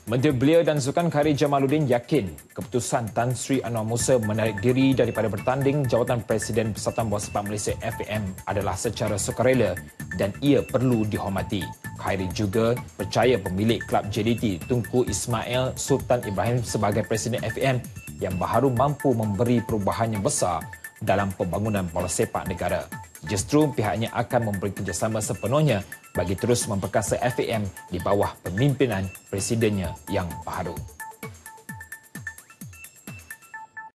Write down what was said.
Menteri Belia dan Sukan Khairy Jamaluddin yakin keputusan Tan Sri Anwar Musa menarik diri daripada bertanding jawatan Presiden Persatuan Bola Sepak Malaysia FAM adalah secara sukarela dan ia perlu dihormati. Khairy juga percaya pemilik klub JDT Tunku Ismail Sultan Ibrahim sebagai Presiden FAM yang baharu mampu memberi perubahan yang besar dalam pembangunan bola sepak negara. Justru pihaknya akan memberi kerjasama sepenuhnya bagi terus memperkasa FAM di bawah pemimpinan presidennya yang baharu.